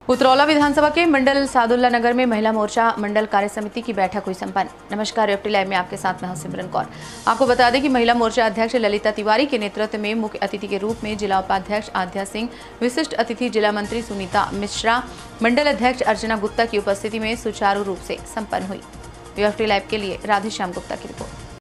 उतरौला विधानसभा के मंडल सादुल्ला नगर में महिला मोर्चा मंडल कार्य समिति की बैठक हुई संपन्न। नमस्कार, एफटी लाइव में आपके साथ मैं हूं सिमरन कौर। आपको बता दें कि महिला मोर्चा अध्यक्ष ललिता तिवारी के नेतृत्व में मुख्य अतिथि के रूप में जिला उपाध्यक्ष आध्या सिंह, विशिष्ट अतिथि जिला मंत्री सुनीता मिश्रा, मंडल अध्यक्ष अर्चना गुप्ता की उपस्थिति में सुचारू रूप से संपन्न हुई। एफटी लाइव के लिए राधेश्याम गुप्ता की रिपोर्ट।